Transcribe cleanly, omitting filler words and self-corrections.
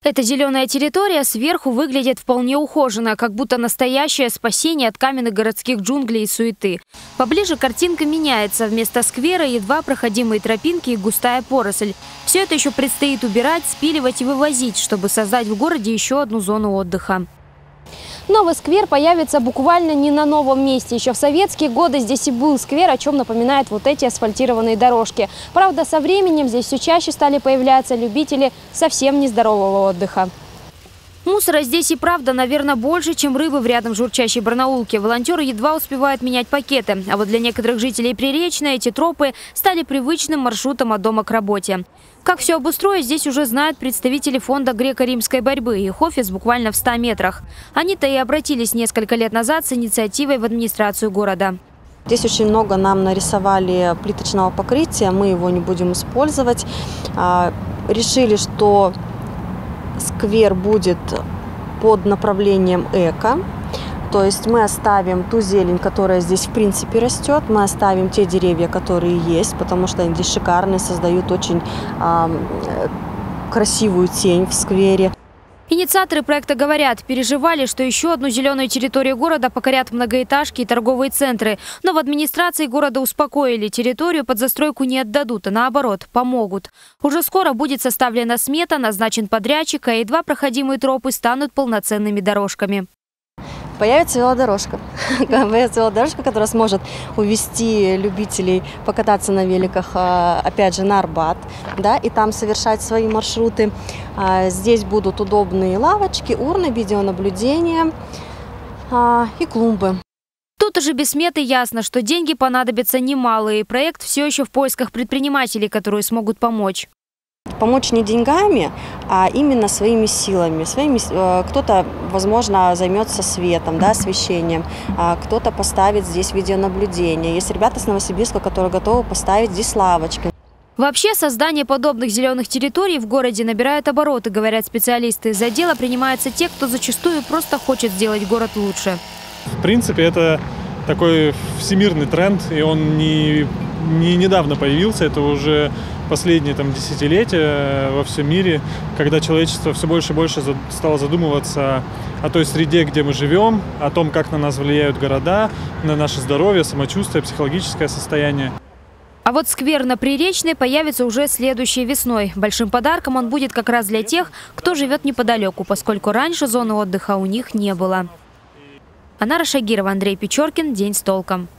Эта зеленая территория сверху выглядит вполне ухоженно, как будто настоящее спасение от каменных городских джунглей и суеты. Поближе картинка меняется. Вместо сквера едва проходимые тропинки и густая поросль. Все это еще предстоит убирать, спиливать и вывозить, чтобы создать в городе еще одну зону отдыха. Новый сквер появится буквально не на новом месте. Еще в советские годы здесь и был сквер, о чем напоминают вот эти асфальтированные дорожки. Правда, со временем здесь все чаще стали появляться любители совсем нездорового отдыха. Мусора здесь и правда, наверное, больше, чем рыбы в рядом журчащей Барнаулке. Волонтеры едва успевают менять пакеты. А вот для некоторых жителей Приречной эти тропы стали привычным маршрутом от дома к работе. Как все обустроить, здесь уже знают представители фонда греко-римской борьбы. Их офис буквально в 100 метрах. Они-то и обратились несколько лет назад с инициативой в администрацию города. Здесь очень много нам нарисовали плиточного покрытия, мы его не будем использовать. Решили, что сквер будет под направлением эко. То есть мы оставим ту зелень, которая здесь в принципе растет, мы оставим те деревья, которые есть, потому что они здесь шикарные, создают очень красивую тень в сквере. Инициаторы проекта говорят, переживали, что еще одну зеленую территорию города покорят многоэтажки и торговые центры. Но в администрации города успокоили, территорию под застройку не отдадут, а наоборот, помогут. Уже скоро будет составлена смета, назначен подрядчик, а едва проходимые тропы станут полноценными дорожками. Появится велодорожка. Появится велодорожка, которая сможет увезти любителей покататься на великах, опять же, на Арбат, да, и там совершать свои маршруты. Здесь будут удобные лавочки, урны, видеонаблюдения и клумбы. Тут уже без сметы ясно, что деньги понадобятся немалые. Проект все еще в поисках предпринимателей, которые смогут помочь. Помочь не деньгами, а именно своими силами. Кто-то, возможно, займется светом, да, освещением, кто-то поставит здесь видеонаблюдение. Есть ребята с Новосибирска, которые готовы поставить здесь лавочки. Вообще, создание подобных зеленых территорий в городе набирает обороты, говорят специалисты. За дело принимаются те, кто зачастую просто хочет сделать город лучше. В принципе, это такой всемирный тренд, и он не недавно появился, это уже последние десятилетия во всем мире, когда человечество все больше и больше стало задумываться о той среде, где мы живем, о том, как на нас влияют города, на наше здоровье, самочувствие, психологическое состояние. А вот сквер на Приречной появится уже следующей весной. Большим подарком он будет как раз для тех, кто живет неподалеку, поскольку раньше зоны отдыха у них не было. Анара Шагирова, Андрей Печоркин. День с толком.